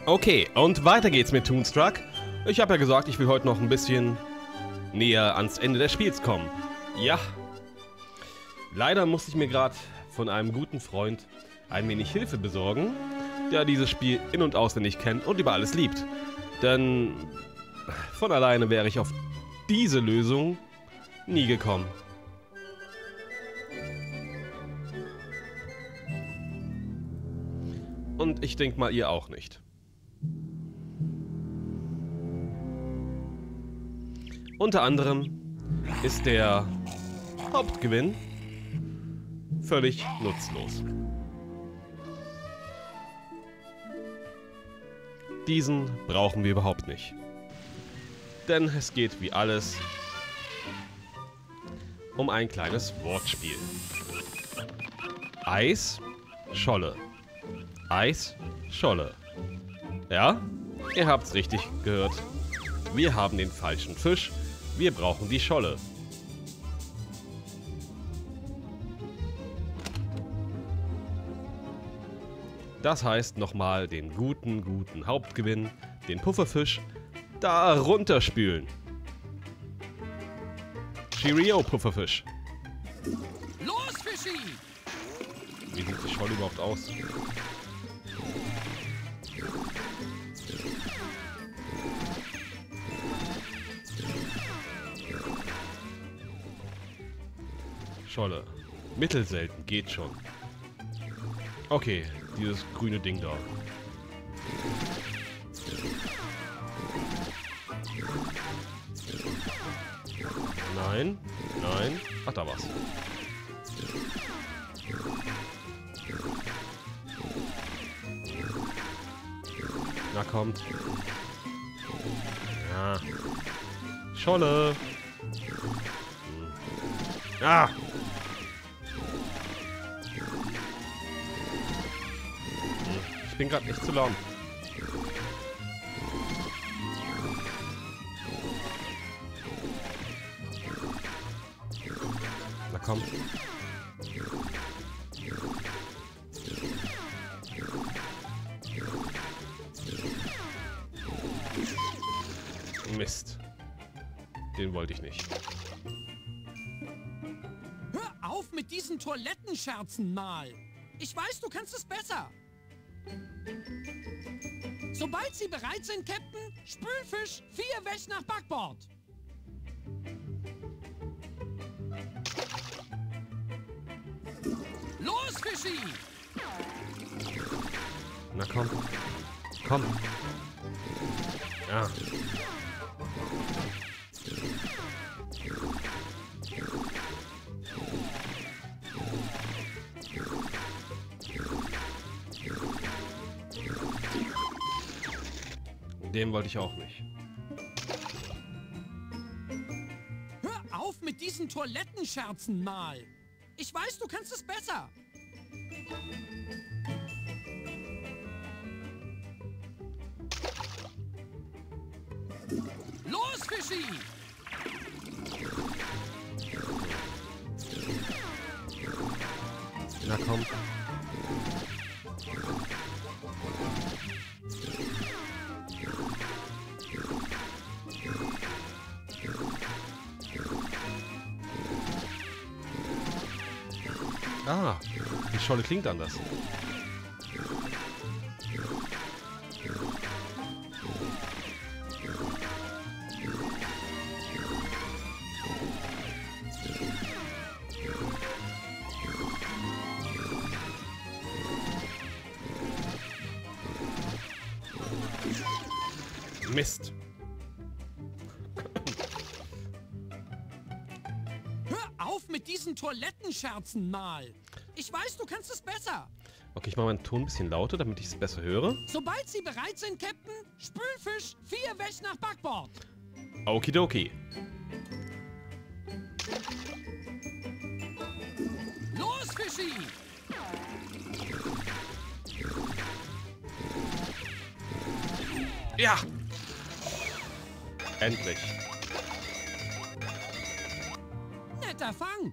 Okay, und weiter geht's mit Toonstruck. Ich habe ja gesagt, ich will heute noch ein bisschen näher ans Ende des Spiels kommen. Ja. Leider musste ich mir gerade von einem guten Freund ein wenig Hilfe besorgen, der dieses Spiel in- und auswendig kennt und über alles liebt. Denn von alleine wäre ich auf diese Lösung nie gekommen. Und ich denke mal, ihr auch nicht. Unter anderem ist der Hauptgewinn völlig nutzlos. Diesen brauchen wir überhaupt nicht. Denn es geht wie alles um ein kleines Wortspiel. Eis, Scholle. Eis, Scholle. Ja, ihr habt's richtig gehört. Wir haben den falschen Fisch. Wir brauchen die Scholle. Das heißt nochmal den guten Hauptgewinn, den Pufferfisch, da runterspülen. Cheerio, Pufferfisch. Los, Fischi! Wie sieht die Scholle überhaupt aus? Scholle. Mittelselten, geht schon. Okay, dieses grüne Ding da. Nein, nein. Ach, da war's. Na, kommt. Ja. Scholle. Ah! Ich bin gerade echt zu lahm. Na komm. Mist. Den wollte ich nicht. Hör auf mit diesen Toilettenscherzen mal. Ich weiß, du kannst es besser. Sobald Sie bereit sind, Captain, Spülfisch 4 weg nach Backbord. Los, Fischi! Na komm. Komm. Ja. Den wollte ich auch nicht. Hör auf mit diesen Toilettenscherzen mal. Ich weiß, du kannst es besser. Los, Fischi! Na komm. Ah, die Scholle klingt anders. Mist. Hör auf mit diesen Toilettenscherzen mal. Ich weiß, du kannst es besser. Okay, ich mache meinen Ton ein bisschen lauter, damit ich es besser höre. Sobald Sie bereit sind, Captain, Spülfisch 4 weg nach Backbord. Okidoki. Los, Fischi! Ja! Endlich. Netter Fang.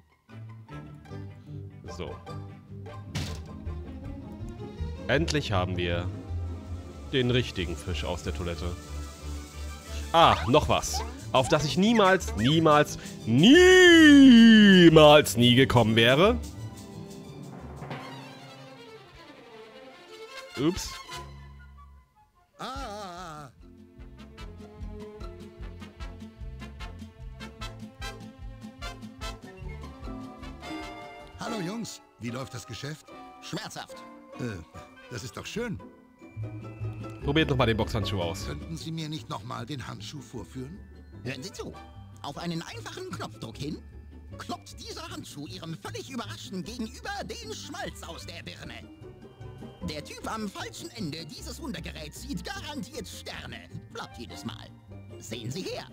So. Endlich haben wir den richtigen Fisch aus der Toilette. Ah, noch was. Auf das ich niemals nie gekommen wäre. Ups. Ah. Hallo Jungs, wie läuft das Geschäft? Schmerzhaft. Das ist doch schön. Probiert nochmal den Boxhandschuh aus. Könnten Sie mir nicht nochmal den Handschuh vorführen? Hören Sie zu. Auf einen einfachen Knopfdruck hin, kloppt dieser Handschuh Ihrem völlig überraschten Gegenüber den Schmalz aus der Birne. Der Typ am falschen Ende dieses Wundergeräts sieht garantiert Sterne. Klappt jedes Mal. Sehen Sie her.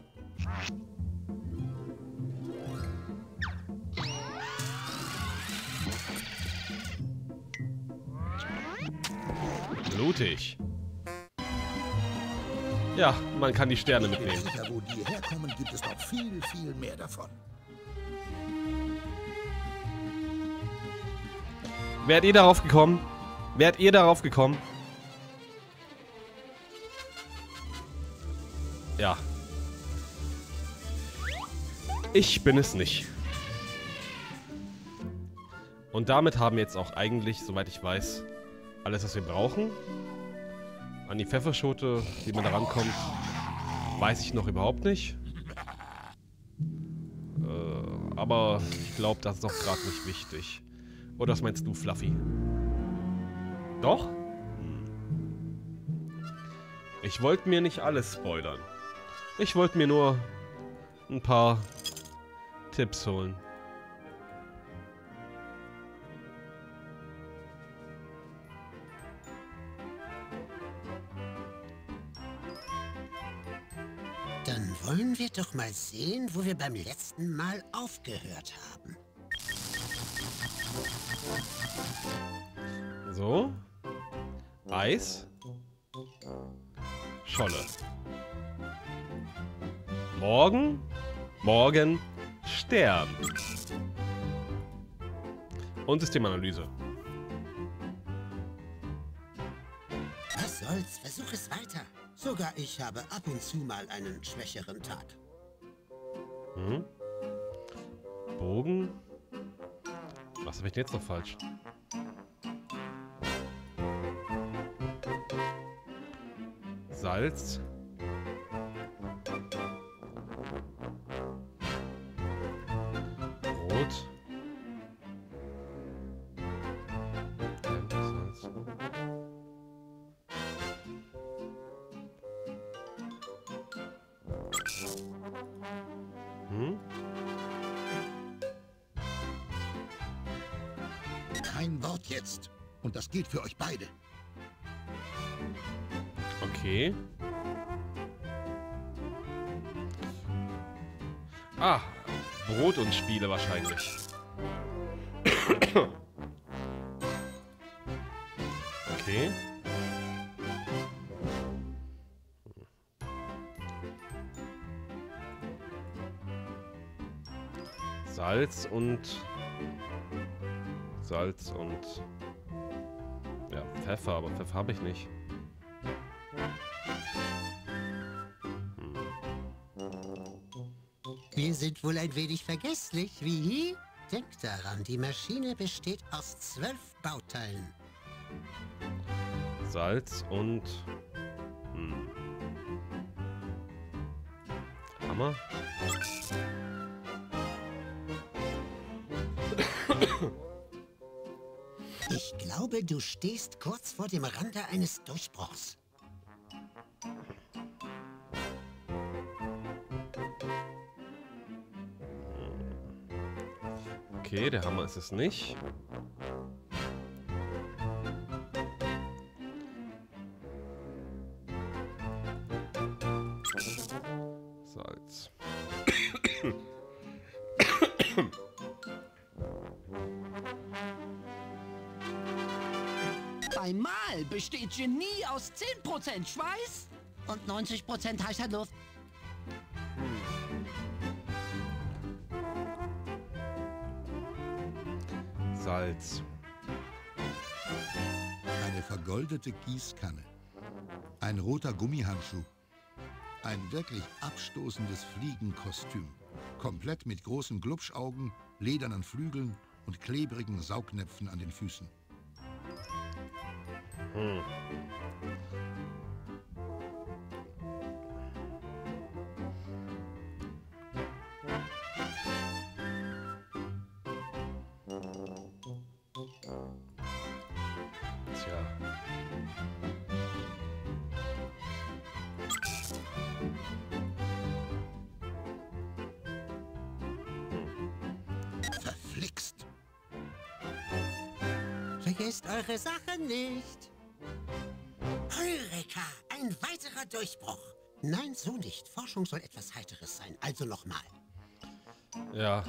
Blutig. Ja, man kann die Sterne Ich bin mitnehmen. sicher, wo die herkommen, gibt es noch viel, viel mehr davon. Wärt ihr darauf gekommen? Wärt ihr darauf gekommen? Ja. Ich bin es nicht. Und damit haben wir jetzt auch eigentlich, soweit ich weiß, alles, was wir brauchen. An die Pfefferschote, wie man da rankommt, weiß ich noch überhaupt nicht. Aber ich glaube, das ist auch gerade nicht wichtig. Oder was meinst du, Fluffy? Doch? Ich wollte mir nicht alles spoilern. Ich wollte mir nur ein paar Tipps holen. Dann wollen wir doch mal sehen, wo wir beim letzten Mal aufgehört haben. So. Eis. Scholle. Morgen. Morgen. Stern. Und Systemanalyse. Was soll's? Versuch es weiter. Sogar ich habe ab und zu mal einen schwächeren Tag. Hm? Bogen. Was habe ich denn jetzt noch falsch? Salz. Brot. Salz. Hm? Kein Wort jetzt. Und das gilt für euch beide. Okay. Ah, Brot und Spiele wahrscheinlich. Okay. Salz und ja, Pfeffer, aber Pfeffer habe ich nicht. Wir sind wohl ein wenig vergesslich, wie? Denkt daran, die Maschine besteht aus 12 Bauteilen. Salz und Hammer. Ich glaube, du stehst kurz vor dem Rande eines Durchbruchs. Okay, der Hammer ist es nicht. Salz. Beim Mal besteht Genie aus 10% Schweiß Und 90% heißer Luft. Salz. Eine vergoldete Gießkanne. Ein roter Gummihandschuh. Ein wirklich abstoßendes Fliegenkostüm. Komplett mit großen Glubschaugen, ledernen Flügeln und klebrigen Saugnäpfen an den Füßen. Tja. Verflixt. Vergesst eure Sachen nicht. Eureka! Ein weiterer Durchbruch. Nein, so nicht. Forschung soll etwas Heiteres sein. Also nochmal. Ja.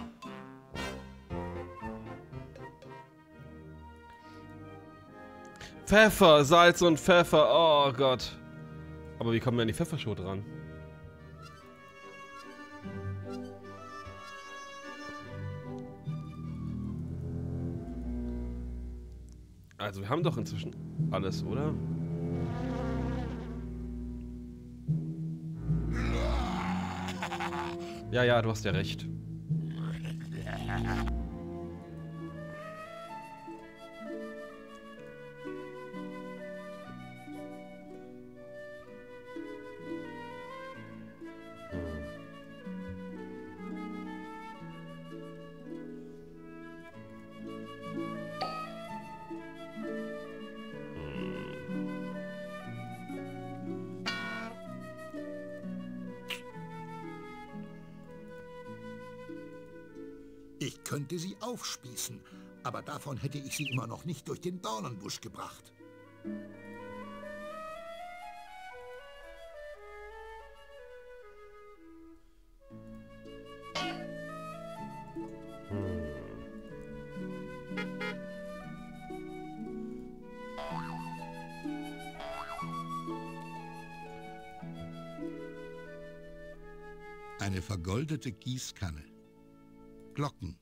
Pfeffer, Salz und Pfeffer. Oh Gott. Aber wie kommen wir an die Pfefferschote ran? Also wir haben doch inzwischen alles, oder? Ja, ja, du hast ja recht. Ich könnte sie aufspießen, aber davon hätte ich sie immer noch nicht durch den Dornenbusch gebracht. Eine vergoldete Gießkanne. Glocken.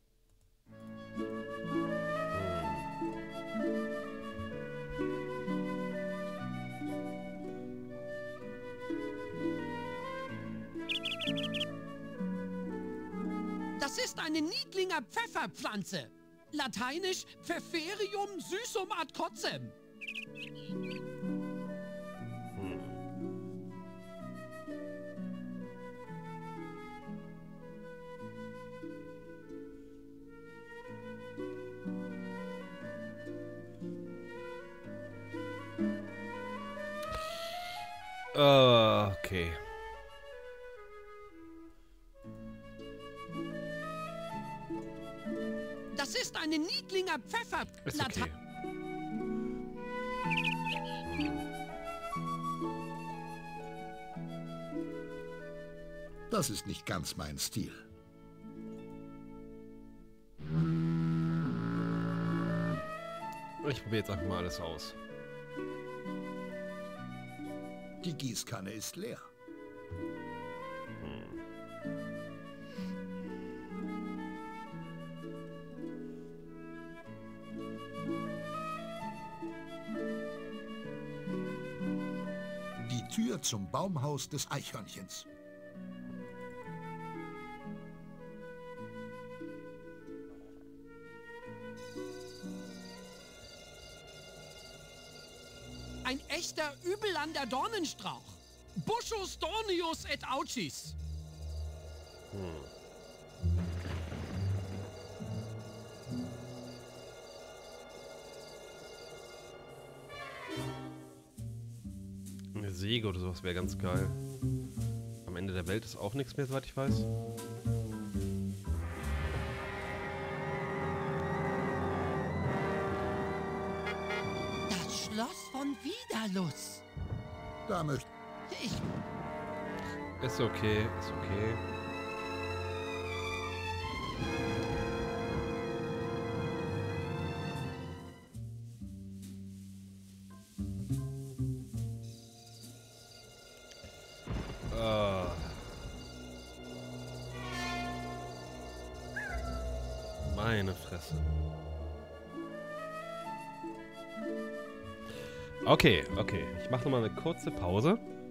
Das ist eine Niedlinger Pfefferpflanze. Lateinisch Pfefferium süßum ad cotzem. Okay. Das ist eine Niedlinger Pfeffer. Ist okay. Das ist nicht ganz mein Stil. Ich probiere jetzt einfach mal alles aus. Die Gießkanne ist leer. Die Tür zum Baumhaus des Eichhörnchens. Ein echter Übellander Dornenstrauch. Buschus dornius et aucis. Eine Säge oder sowas wäre ganz geil. Am Ende der Welt ist auch nichts mehr, soweit ich weiß. Das Schloss von Widerlus. Da möchte Ich... Ist okay, ist okay. Meine Fresse. Okay, okay. Ich mache nochmal eine kurze Pause.